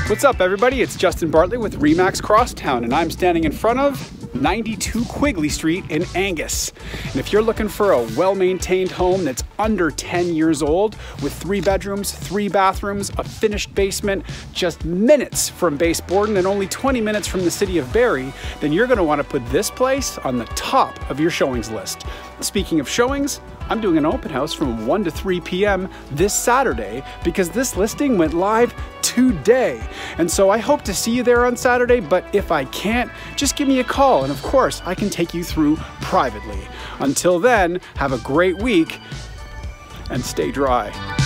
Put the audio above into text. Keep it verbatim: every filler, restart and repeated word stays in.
What's up, everybody? It's Justin Bartlett with Remax Crosstown, and I'm standing in front of ninety-two Quigley Street in Angus. And if you're looking for a well-maintained home that's under ten years old with three bedrooms, three bathrooms, a finished basement, just minutes from Base Borden and only twenty minutes from the city of Barrie, then you're going to want to put this place on the top of your showings list. Speaking of showings, I'm doing an open house from one to three p m this Saturday because this listing went live today. And so I hope to see you there on Saturday, but if I can't, just give me a call and of course I can take you through privately. Until then, have a great week and stay dry.